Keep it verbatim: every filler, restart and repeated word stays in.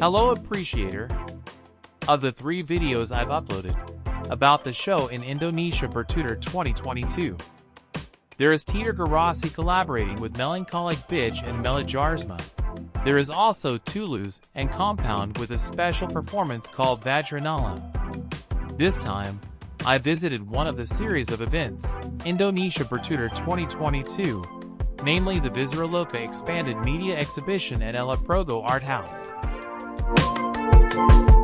Hello appreciator of the three videos I've uploaded about the show in Indonesia Bertutur twenty twenty-two. There is Teeter Garasi collaborating with Melancholic Bitch and Melajarsma. There is also Toulouse and Compound with a special performance called Vajranala. This time, I visited one of the series of events, Indonesia Bertutur twenty twenty-two, namely the Visaraloka Expanded Media Exhibition at Eloprogo Art House.